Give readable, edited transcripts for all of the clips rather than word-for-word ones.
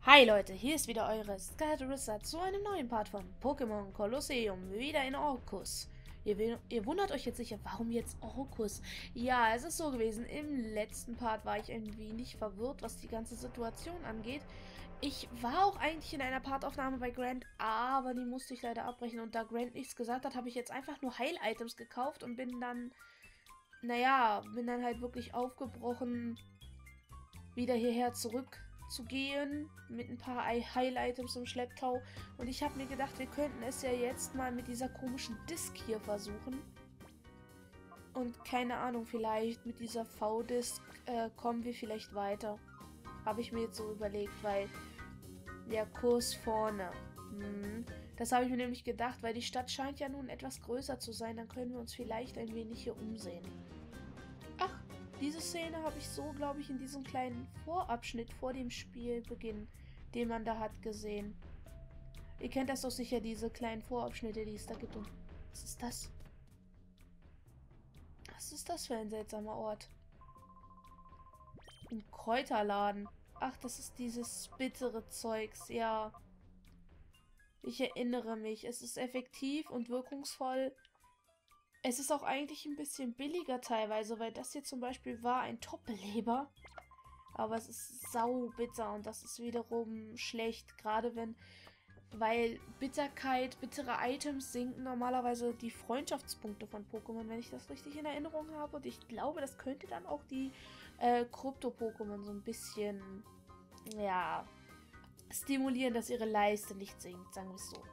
Hi Leute, hier ist wieder eure Skylarissa zu einem neuen Part von Pokémon Colosseum, wieder in Orkus. Ihr wundert euch jetzt sicher, warum jetzt Orkus? Ja, es ist so gewesen, im letzten Part war ich ein wenig verwirrt, was die ganze Situation angeht. Ich war auch eigentlich in einer Partaufnahme bei Grant, aber die musste ich leider abbrechen. Und da Grant nichts gesagt hat, habe ich jetzt einfach nur Heil-Items gekauft und bin dann halt wirklich aufgebrochen, wieder hierher zurückzugehen mit ein paar Heil-Items im Schlepptau. Und ich habe mir gedacht, wir könnten es ja jetzt mal mit dieser komischen Disk hier versuchen. Und keine Ahnung, vielleicht mit dieser V-Disk kommen wir vielleicht weiter. Habe ich mir jetzt so überlegt, weil der Kurs vorne. Das habe ich mir nämlich gedacht, weil die Stadt scheint ja nun etwas größer zu sein. Dann können wir uns vielleicht ein wenig hier umsehen. Ach, diese Szene habe ich so, glaube ich, in diesem kleinen Vorabschnitt vor dem Spielbeginn, den man da hat, gesehen. Ihr kennt das doch sicher, diese kleinen Vorabschnitte, die es da gibt. Und was ist das? Was ist das für ein seltsamer Ort? Ein Kräuterladen. Ach, das ist dieses bittere Zeugs, ja. Ich erinnere mich. Es ist effektiv und wirkungsvoll. Es ist auch eigentlich ein bisschen billiger teilweise, weil das hier zum Beispiel war ein Top-Beleber. Aber es ist sau bitter und das ist wiederum schlecht, gerade weil Bitterkeit, bittere Items sinken normalerweise die Freundschaftspunkte von Pokémon, wenn ich das richtig in Erinnerung habe. Und ich glaube, das könnte dann auch die Krypto-Pokémon so ein bisschen, ja, stimulieren, dass ihre Leiste nicht sinkt, sagen wir es so.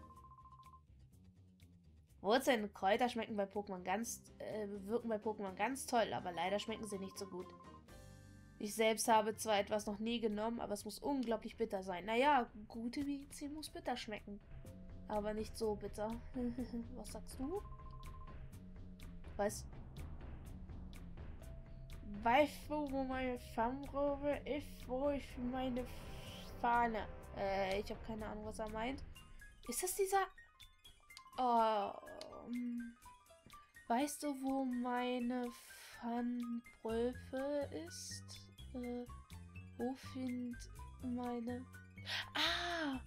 Wurzeln und Kräuter schmecken bei Pokémon wirken bei Pokémon ganz toll, aber leider schmecken sie nicht so gut. Ich selbst habe zwar etwas noch nie genommen, aber es muss unglaublich bitter sein. Naja, gute Medizin muss bitter schmecken. Aber nicht so bitter. Was sagst du? Was? Weißt du, wo meine Fangrobe ist? Wo ist meine Fahne? Ich habe keine Ahnung, was er meint. Ist das dieser... Oh, weißt du, wo meine Fanbröfe ist? Wo findet meine... Ah!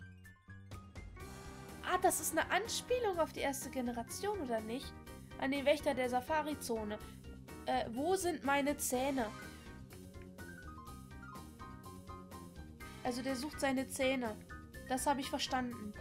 Ah, das ist eine Anspielung auf die erste Generation, oder nicht? An den Wächter der Safari-Zone. Wo sind meine Zähne? Also der sucht seine Zähne. Das habe ich verstanden.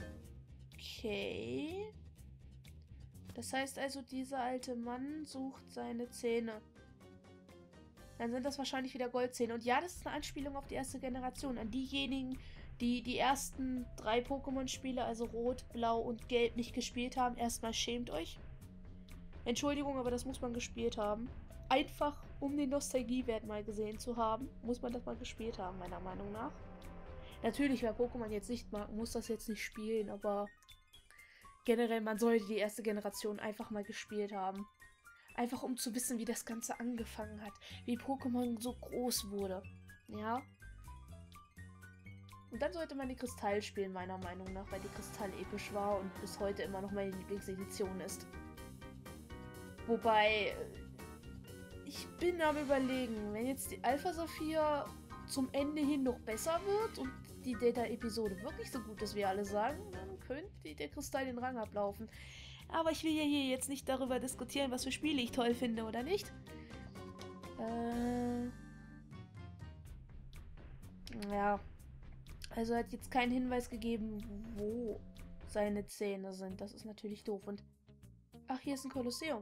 Okay. Das heißt also, dieser alte Mann sucht seine Zähne. Dann sind das wahrscheinlich wieder Goldzähne. Und ja, das ist eine Anspielung auf die erste Generation. An diejenigen, die die ersten 3 Pokémon-Spiele, also Rot, Blau und Gelb, nicht gespielt haben. Erstmal schämt euch. Entschuldigung, aber das muss man gespielt haben. Einfach, um den Nostalgiewert mal gesehen zu haben, muss man das mal gespielt haben, meiner Meinung nach. Natürlich, wer Pokémon jetzt nicht mag, muss das jetzt nicht spielen, aber generell, man sollte die erste Generation einfach mal gespielt haben. Einfach um zu wissen, wie das Ganze angefangen hat. Wie Pokémon so groß wurde. Ja. Und dann sollte man die Kristall spielen, meiner Meinung nach, weil die Kristall episch war und bis heute immer noch meine Lieblingsedition ist. Wobei, ich bin am Überlegen, wenn jetzt die Alpha Saphir zum Ende hin noch besser wird und die Data-Episode wirklich so gut ist, wie alle sagen, dann könnte der Kristall den Rang ablaufen. Aber ich will ja hier jetzt nicht darüber diskutieren, was für Spiele ich toll finde oder nicht. Ja. Also hat jetzt keinen Hinweis gegeben, wo seine Zähne sind. Das ist natürlich doof. Und ach, hier ist ein Kolosseum.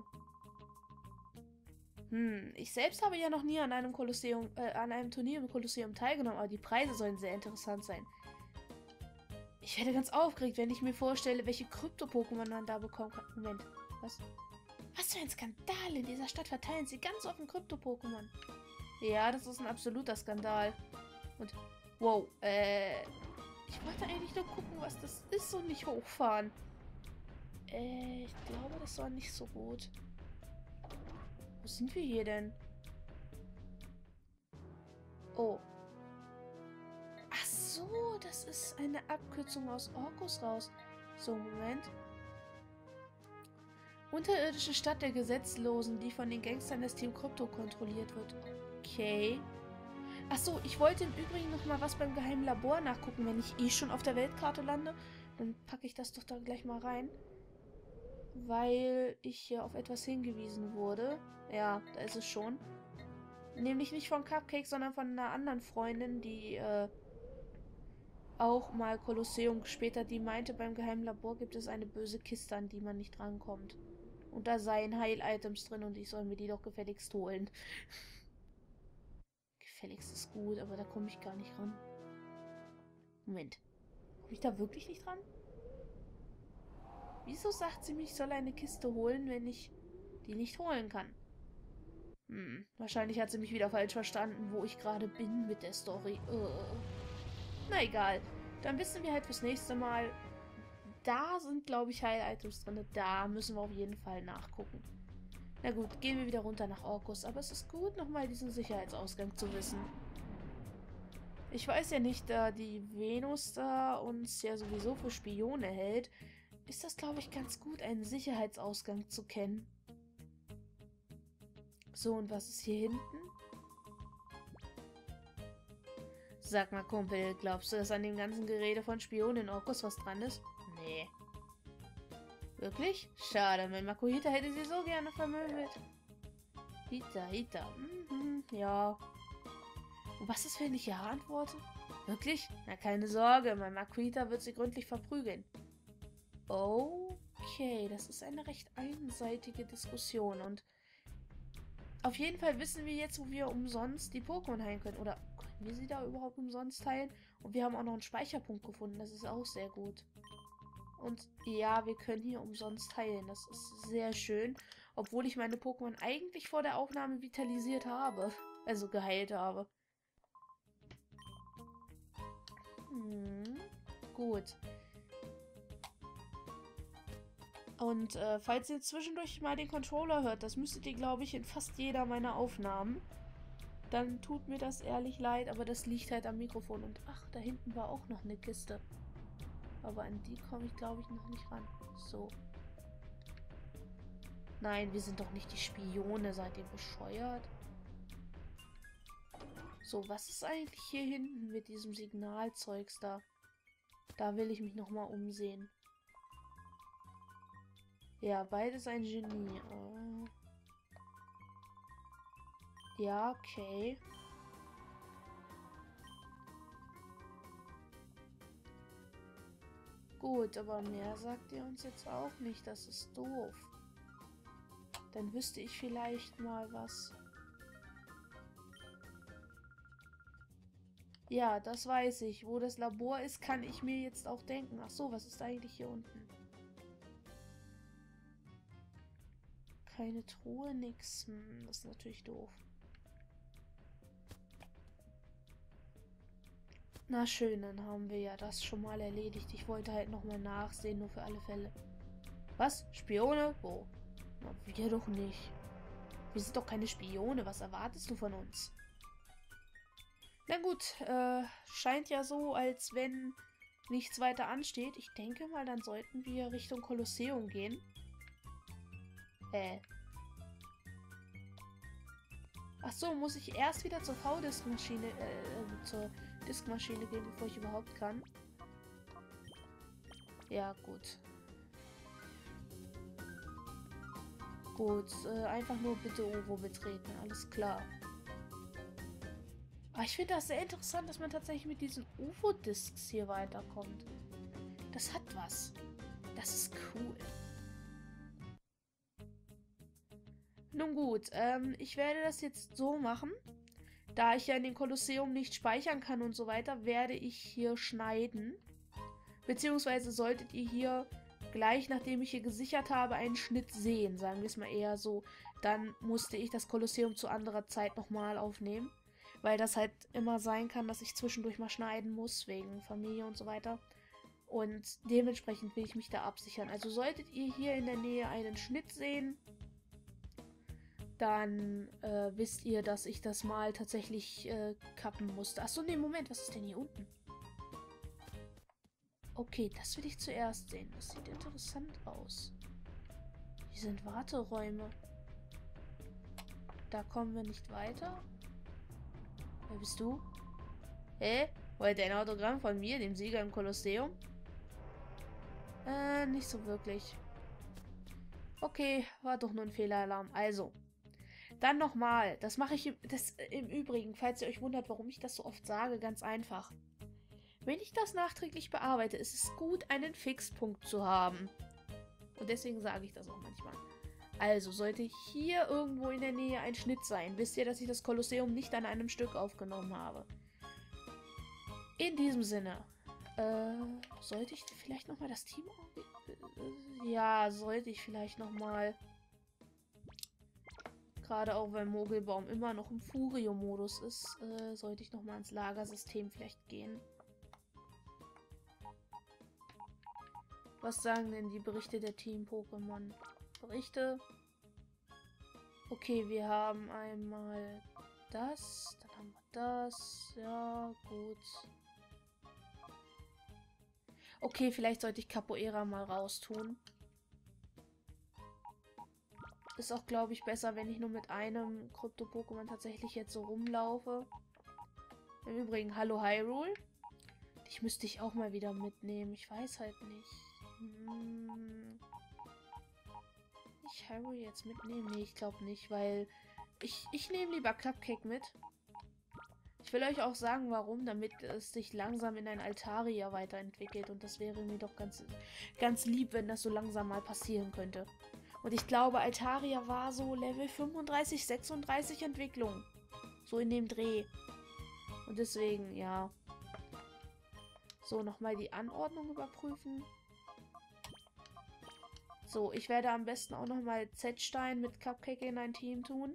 Ich selbst habe ja noch nie an einem Kolosseum, an einem Turnier im Kolosseum teilgenommen, aber die Preise sollen sehr interessant sein. Ich werde ganz aufgeregt, wenn ich mir vorstelle, welche Krypto-Pokémon man da bekommen kann. Moment, was? Was für ein Skandal! In dieser Stadt verteilen sie ganz offen Krypto-Pokémon. Ja, das ist ein absoluter Skandal. Und, wow, ich wollte eigentlich nur gucken, was das ist und nicht hochfahren. Ich glaube, das war nicht so gut. Wo sind wir hier denn? Oh. Ach so, das ist eine Abkürzung aus Orkus raus. So, Moment. Unterirdische Stadt der Gesetzlosen, die von den Gangstern des Team Krypto kontrolliert wird. Okay. Achso, ich wollte im Übrigen noch mal was beim geheimen Labor nachgucken, wenn ich eh schon auf der Weltkarte lande. Dann packe ich das doch da gleich mal rein. Weil ich hier auf etwas hingewiesen wurde. Ja, da ist es schon. Nämlich nicht von Cupcake, sondern von einer anderen Freundin, die auch mal Kolosseum gespielt hat. Die meinte, beim geheimen Labor gibt es eine böse Kiste, an die man nicht rankommt. Und da seien Heil-Items drin und ich soll mir die doch gefälligst holen. Gefälligst ist gut, aber da komme ich gar nicht ran. Moment. Komme ich da wirklich nicht ran? Wieso sagt sie mir, ich soll eine Kiste holen, wenn ich die nicht holen kann? Wahrscheinlich hat sie mich wieder falsch verstanden, wo ich gerade bin mit der Story. Na egal. Dann wissen wir halt fürs nächste Mal. Da sind, glaube ich, Heil-Items drin. Da müssen wir auf jeden Fall nachgucken. Na gut, gehen wir wieder runter nach Orkus. Aber es ist gut, nochmal diesen Sicherheitsausgang zu wissen. Ich weiß ja nicht, da die Venus da uns ja sowieso für Spione hält, ist das, glaube ich, ganz gut, einen Sicherheitsausgang zu kennen. So, und was ist hier hinten? Sag mal, Kumpel, glaubst du, dass an dem ganzen Gerede von Spionen in Orkus was dran ist? Nee. Wirklich? Schade, mein Makuhita hätte sie so gerne vermöbelt. Hita. Ja. Und was ist, wenn ich ja antworte? Wirklich? Na, keine Sorge, mein Makuhita wird sie gründlich verprügeln. Okay, das ist eine recht einseitige Diskussion und auf jeden Fall wissen wir jetzt, wo wir umsonst die Pokémon heilen können. Oder können wir sie da überhaupt umsonst heilen? Und wir haben auch noch einen Speicherpunkt gefunden, das ist auch sehr gut. Und ja, wir können hier umsonst heilen, das ist sehr schön. Obwohl ich meine Pokémon eigentlich vor der Aufnahme vitalisiert habe. Also geheilt habe. Gut. Und falls ihr zwischendurch mal den Controller hört, das müsstet ihr, glaube ich, in fast jeder meiner Aufnahmen, dann tut mir das ehrlich leid, aber das liegt halt am Mikrofon. Und ach, da hinten war auch noch eine Kiste. Aber an die komme ich, glaube ich, noch nicht ran. So. Nein, wir sind doch nicht die Spione, seid ihr bescheuert? So, was ist eigentlich hier hinten mit diesem Signalzeugs da? Da will ich mich nochmal umsehen. Ja, beides ein Genie. Ja, okay. Gut, aber mehr sagt ihr uns jetzt auch nicht. Das ist doof. Dann wüsste ich vielleicht mal was. Ja, das weiß ich. Wo das Labor ist, kann ich mir jetzt auch denken. Ach so, was ist eigentlich hier unten? Keine Truhe, nix. Das ist natürlich doof. Na schön, dann haben wir ja das schon mal erledigt. Ich wollte halt nochmal nachsehen, nur für alle Fälle. Was? Spione? Wo? Na, wir doch nicht. Wir sind doch keine Spione. Was erwartest du von uns? Na gut, scheint ja so, als wenn nichts weiter ansteht. Ich denke mal, dann sollten wir Richtung Kolosseum gehen. Ach so, muss ich erst wieder zur V-Disk-Maschine, zur Diskmaschine gehen, bevor ich überhaupt kann? Ja, gut. Gut, einfach nur bitte UFO betreten, alles klar. Aber ich finde das sehr interessant, dass man tatsächlich mit diesen UFO-Disks hier weiterkommt. Das hat was. Das ist cool. Nun gut, ich werde das jetzt so machen. Da ich ja in dem Kolosseum nicht speichern kann und so weiter, werde ich hier schneiden. Beziehungsweise solltet ihr hier gleich, nachdem ich hier gesichert habe, einen Schnitt sehen. Sagen wir es mal eher so. Dann musste ich das Kolosseum zu anderer Zeit nochmal aufnehmen. Weil das halt immer sein kann, dass ich zwischendurch mal schneiden muss, wegen Familie und so weiter. Und dementsprechend will ich mich da absichern. Also solltet ihr hier in der Nähe einen Schnitt sehen, dann wisst ihr, dass ich das mal tatsächlich kappen musste. Achso, nee, Moment, was ist denn hier unten? Okay, das will ich zuerst sehen. Das sieht interessant aus. Hier sind Warteräume. Da kommen wir nicht weiter. Wer bist du? Hä? Wollt ihr ein Autogramm von mir, dem Sieger im Kolosseum? Nicht so wirklich. Okay, war doch nur ein Fehleralarm. Also, dann nochmal. Das mache ich im Übrigen, falls ihr euch wundert, warum ich das so oft sage, ganz einfach. Wenn ich das nachträglich bearbeite, ist es gut, einen Fixpunkt zu haben. Und deswegen sage ich das auch manchmal. Also, sollte hier irgendwo in der Nähe ein Schnitt sein, wisst ihr, dass ich das Kolosseum nicht an einem Stück aufgenommen habe. In diesem Sinne, sollte ich vielleicht nochmal das Team... Ja, sollte ich vielleicht nochmal... Gerade auch, weil Mogelbaum immer noch im Furio-Modus ist, sollte ich nochmal ins Lagersystem vielleicht gehen. Was sagen denn die Berichte der Team-Pokémon? Berichte. Okay, wir haben einmal das, dann haben wir das. Ja, gut. Okay, vielleicht sollte ich Capoeira mal raustun. Ist auch, glaube ich, besser, wenn ich nur mit einem Krypto-Pokémon tatsächlich jetzt so rumlaufe. Im Übrigen, hallo Hyrule. Dich müsste ich auch mal wieder mitnehmen. Ich weiß halt nicht. Ich Hyrule jetzt mitnehmen? Nee, ich glaube nicht, weil ich nehme lieber Cupcake mit. Ich will euch auch sagen, warum, damit es sich langsam in ein Altaria weiterentwickelt. Und das wäre mir doch ganz lieb, wenn das so langsam mal passieren könnte. Und ich glaube, Altaria war so Level 35, 36 Entwicklung. So in dem Dreh. Und deswegen, ja. So, nochmal die Anordnung überprüfen. So, ich werde am besten auch nochmal Z-Stein mit Cupcake in ein Team tun.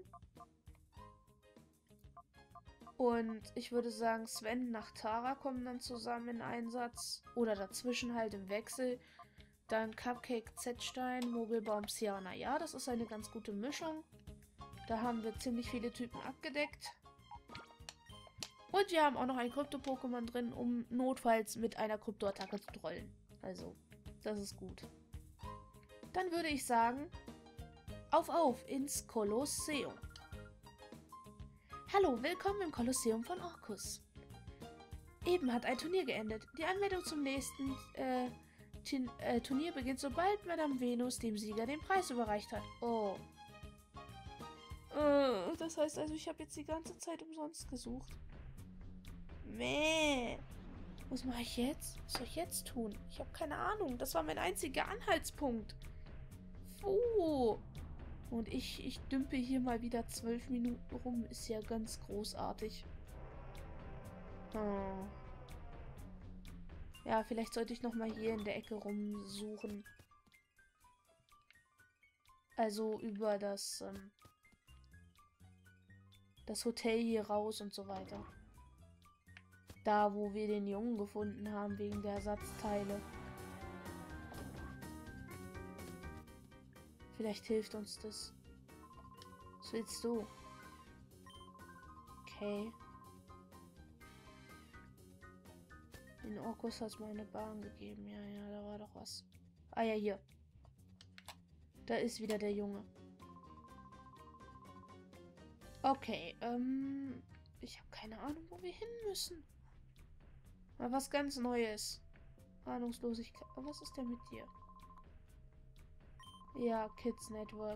Und ich würde sagen, Sven nach Tara kommen dann zusammen in Einsatz. Oder dazwischen halt im Wechsel. Dann Cupcake, Z-Stein, Mogelbaum, Siana. Ja, das ist eine ganz gute Mischung. Da haben wir ziemlich viele Typen abgedeckt. Und wir haben auch noch ein Krypto-Pokémon drin, um notfalls mit einer Krypto-Attacke zu trollen. Also, das ist gut. Dann würde ich sagen, auf ins Kolosseum. Hallo, willkommen im Kolosseum von Orkus. Eben hat ein Turnier geendet. Die Anmeldung zum nächsten Turnier beginnt, sobald Madame Venus dem Sieger den Preis überreicht hat. Oh. Das heißt also, ich habe jetzt die ganze Zeit umsonst gesucht. Meh. Was mache ich jetzt? Was soll ich jetzt tun? Ich habe keine Ahnung. Das war mein einziger Anhaltspunkt. Und ich dümpe hier mal wieder 12 Minuten rum. Ist ja ganz großartig. Oh. Ja, vielleicht sollte ich nochmal hier in der Ecke rumsuchen. Also über das Hotel hier raus und so weiter. Da, wo wir den Jungen gefunden haben, wegen der Ersatzteile. Vielleicht hilft uns das. Was willst du? Okay. In Orkus hat es mal eine Bahn gegeben. Ja, ja, da war doch was. Ah ja, hier. Da ist wieder der Junge. Okay, ich habe keine Ahnung, wo wir hin müssen. Mal was ganz Neues. Ahnungslosigkeit. Was ist denn mit dir? Ja, Kids Network.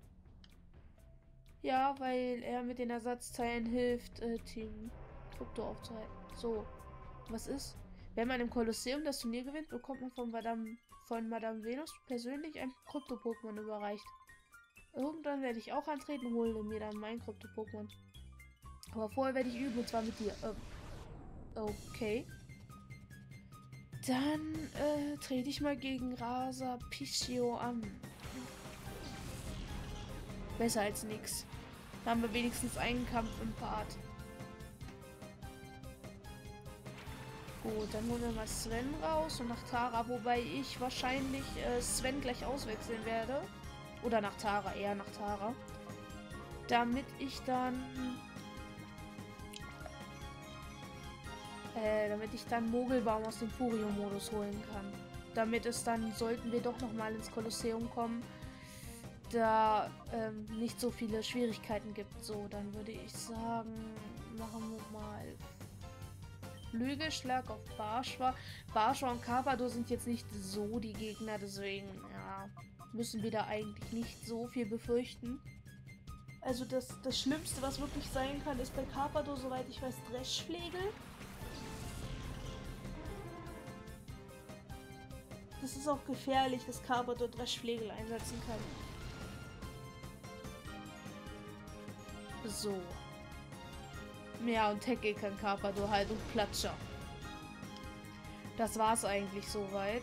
Ja, weil er mit den Ersatzteilen hilft, Team Krypto aufzuhalten. So, was ist? Wenn man im Kolosseum das Turnier gewinnt, bekommt man von Madame Venus persönlich ein Krypto-Pokémon überreicht. Irgendwann werde ich auch antreten und hole mir dann mein Krypto-Pokémon. Aber vorher werde ich üben, und zwar mit dir. Okay. Dann trete ich mal gegen Rasa Pichio an. Besser als nix. Da haben wir wenigstens einen Kampf im Part. Gut, dann holen wir mal Sven raus und nach Tara, wobei ich wahrscheinlich Sven gleich auswechseln werde. Oder nach Tara, eher nach Tara. Damit ich dann Mogelbaum aus dem Furio-Modus holen kann. Damit es dann, sollten wir doch nochmal ins Kolosseum kommen, da nicht so viele Schwierigkeiten gibt. So, dann würde ich sagen, machen wir mal Flügelschlag auf Barschwa. Barschwa und Carpador sind jetzt nicht so die Gegner, deswegen, ja, müssen wir da eigentlich nicht so viel befürchten. Also das Schlimmste, was wirklich sein kann, ist bei Carpador, soweit ich weiß, Dreschflegel. Das ist auch gefährlich, dass Carpador Dreschflegel einsetzen kann. So. Ja, und Tackle kann Carpador halt und Platscher. Das war's eigentlich soweit.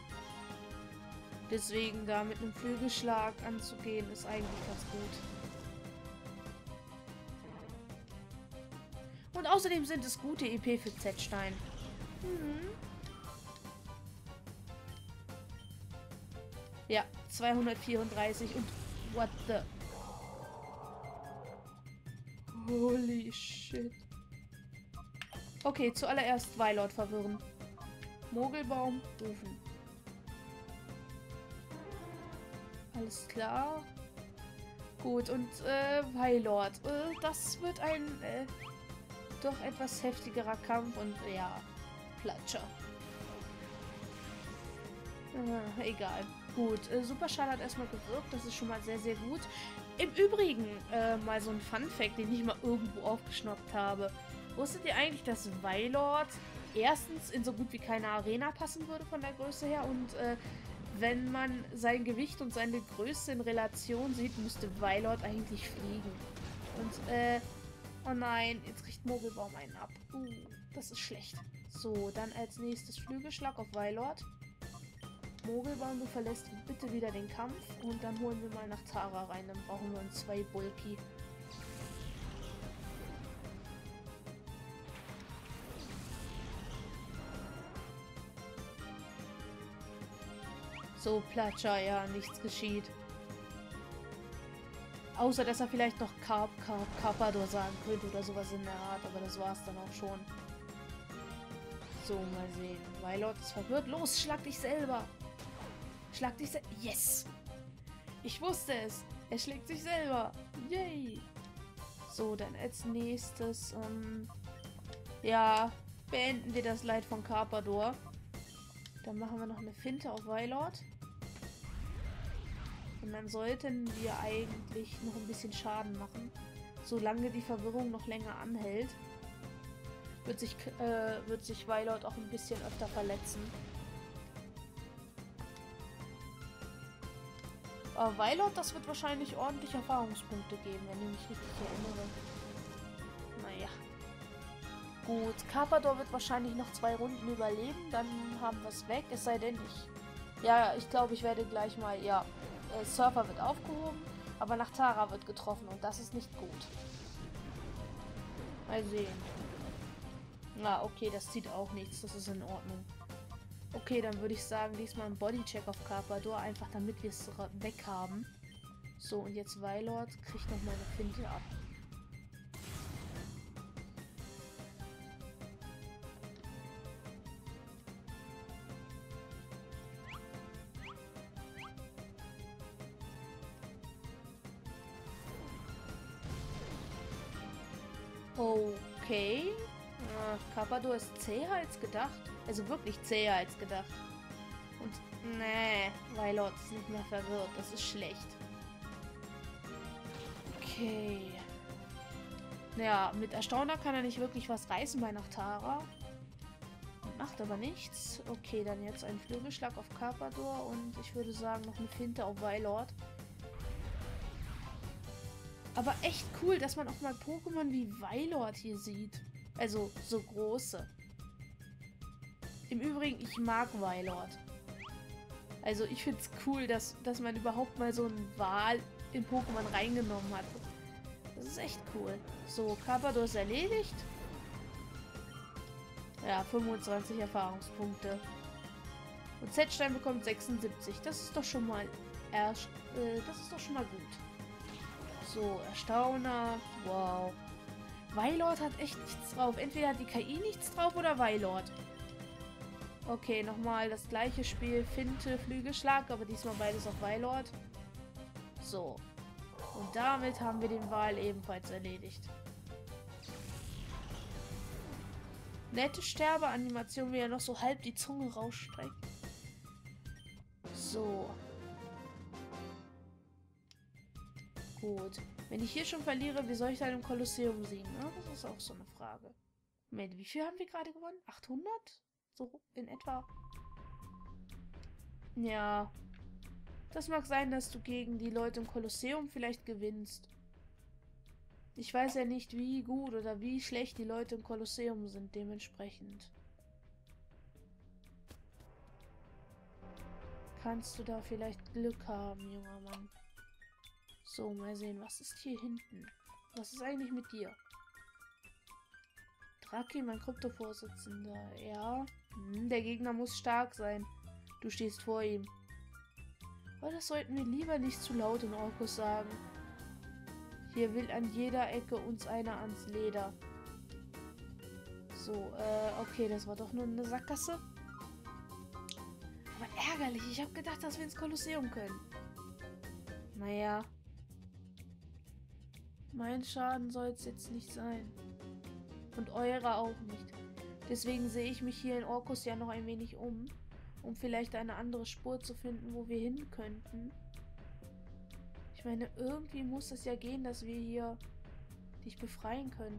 Deswegen da mit einem Flügelschlag anzugehen, ist eigentlich ganz gut. Und außerdem sind es gute EP für Z-Stein. Ja, 234 und what the... Holy shit. Okay, zuallererst Weilord verwirren. Mogelbaum rufen. Alles klar. Gut, und Weilord. Das wird ein doch etwas heftigerer Kampf und ja, Platscher. Egal. Gut, Superschall hat erstmal gewirkt, das ist schon mal sehr, sehr gut. Im Übrigen, mal so ein Fun-Fact, den ich mal irgendwo aufgeschnappt habe. Wusstet ihr eigentlich, dass Weilord erstens in so gut wie keine Arena passen würde von der Größe her und wenn man sein Gewicht und seine Größe in Relation sieht, müsste Weilord eigentlich fliegen. Und, oh nein, jetzt kriegt Mogelbaum einen ab. Das ist schlecht. So, dann als nächstes Flügelschlag auf Weilord. Mogelbaum, du verlässt bitte wieder den Kampf und dann holen wir mal nach Tara rein. Dann brauchen wir uns 2 Bulky. So, Platscher, ja, nichts geschieht. Außer, dass er vielleicht noch Carpador sagen könnte oder sowas in der Art, aber das war's dann auch schon. So, mal sehen. Weilord ist verwirrt. Los, schlag dich selber! Schlag dich selber. Yes! Ich wusste es! Er schlägt sich selber! Yay! So, dann als nächstes, ja, beenden wir das Leid von Carpador. Dann machen wir noch eine Finte auf Weilord. Und dann sollten wir eigentlich noch ein bisschen Schaden machen. Solange die Verwirrung noch länger anhält, wird sich Weilord auch ein bisschen öfter verletzen. Aber Weilord, das wird wahrscheinlich ordentlich Erfahrungspunkte geben, wenn ich mich richtig erinnere. Naja. Gut, Carpador wird wahrscheinlich noch 2 Runden überleben, dann haben wir es weg, es sei denn ich glaube, ich werde gleich mal, ja, Surfer wird aufgehoben, aber nach Tara wird getroffen und das ist nicht gut. Mal sehen. Na, okay, das zieht auch nichts, das ist in Ordnung. Okay, dann würde ich sagen, diesmal ein Bodycheck auf Carpador, einfach damit wir es weg haben. So, und jetzt Weilord kriegt noch mal eine Finte ab. Okay. Carpador ist zäher als gedacht. Also wirklich zäher als gedacht. Und nee, Weilord ist nicht mehr verwirrt. Das ist schlecht. Okay. Ja, mit Erstauner kann er nicht wirklich was reißen bei Nachtara. Macht aber nichts. Okay, dann jetzt ein Flügelschlag auf Carpador und ich würde sagen noch eine Finte auf Weilord. Aber echt cool, dass man auch mal Pokémon wie Weilord hier sieht. Also so große. Im Übrigen, ich mag Weilord. Also ich finde es cool, dass man überhaupt mal so einen Wal in Pokémon reingenommen hat. Das ist echt cool. So, Carpador ist erledigt. Ja, 25 Erfahrungspunkte. Und Z-Stein bekommt 76. Das ist doch schon mal gut. So, Erstauner. Wow. Weilord hat echt nichts drauf. Entweder hat die KI nichts drauf oder Weilord. Okay, nochmal das gleiche Spiel. Finte, Flügelschlag, aber diesmal beides auf Weilord. So. Und damit haben wir den Wal ebenfalls erledigt. Nette Sterbeanimation, wie er noch so halb die Zunge rausstreckt. So. Gut. Wenn ich hier schon verliere, wie soll ich dann im Kolosseum siegen? Ja, das ist auch so eine Frage. Moment, wie viel haben wir gerade gewonnen? 800? So in etwa. Ja. Das mag sein, dass du gegen die Leute im Kolosseum vielleicht gewinnst. Ich weiß ja nicht, wie gut oder wie schlecht die Leute im Kolosseum sind, dementsprechend. Kannst du da vielleicht Glück haben, junger Mann. So, mal sehen, was ist hier hinten? Was ist eigentlich mit dir? Draki, mein Krypto-Vorsitzender. Ja, der Gegner muss stark sein. Du stehst vor ihm. Aber das sollten wir lieber nicht zu laut in Orkus sagen. Hier will an jeder Ecke uns einer ans Leder. So, okay, das war doch nur eine Sackgasse. Aber ärgerlich, ich habe gedacht, dass wir ins Kolosseum können. Naja. Mein Schaden soll es jetzt nicht sein. Und eure auch nicht. Deswegen sehe ich mich hier in Orkus ja noch ein wenig um vielleicht eine andere Spur zu finden, wo wir hin könnten. Ich meine, irgendwie muss es ja gehen, dass wir hier dich befreien können.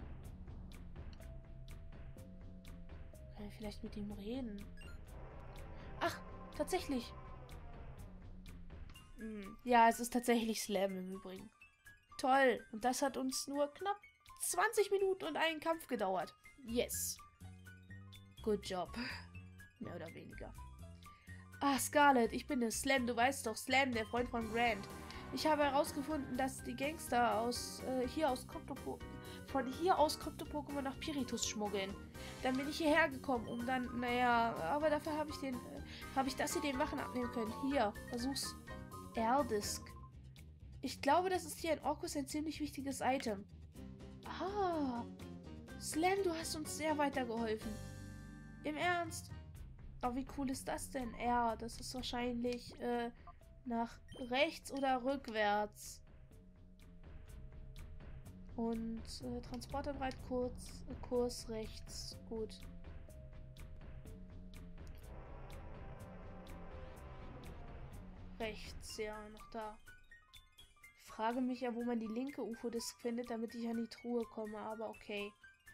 Können wir vielleicht mit ihm reden? Ach, tatsächlich. Ja, es ist tatsächlich Slam im Übrigen. Toll. Und das hat uns nur knapp 20 Minuten und einen Kampf gedauert. Yes. Good job. Mehr oder weniger. Ah, Scarlet, ich bin es. Slam, du weißt doch. Slam, der Freund von Grant. Ich habe herausgefunden, dass die Gangster von hier aus Krypto-Pokémon nach Piritus schmuggeln. Dann bin ich hierher gekommen, um dann, naja, aber dafür habe ich das hier den Wachen abnehmen können. Hier, versuch's. Erdisk. Ich glaube, das ist hier in Orkus ein ziemlich wichtiges Item. Ah, Slam, du hast uns sehr weitergeholfen. Im Ernst? Aber wie cool ist das denn? Ja, das ist wahrscheinlich, nach rechts oder rückwärts. Und Transporter bereit, Kurs rechts. Gut. Rechts, ja, noch da. Ich frage mich ja, wo man die linke UFO-Disk findet, damit ich an die Truhe komme, aber okay.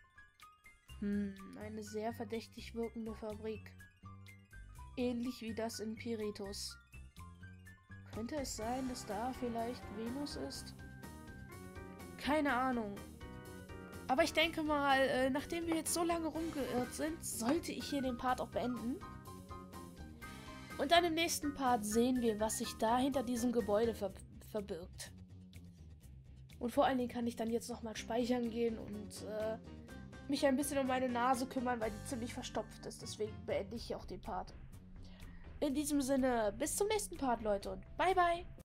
Eine sehr verdächtig wirkende Fabrik. Ähnlich wie das in Piritus. Könnte es sein, dass da vielleicht Venus ist? Keine Ahnung. Aber ich denke mal, nachdem wir jetzt so lange rumgeirrt sind, sollte ich hier den Part auch beenden. Und dann im nächsten Part sehen wir, was sich da hinter diesem Gebäude verbirgt. Und vor allen Dingen kann ich dann jetzt nochmal speichern gehen und mich ein bisschen um meine Nase kümmern, weil die ziemlich verstopft ist. Deswegen beende ich hier auch den Part. In diesem Sinne, bis zum nächsten Part, Leute, und bye bye!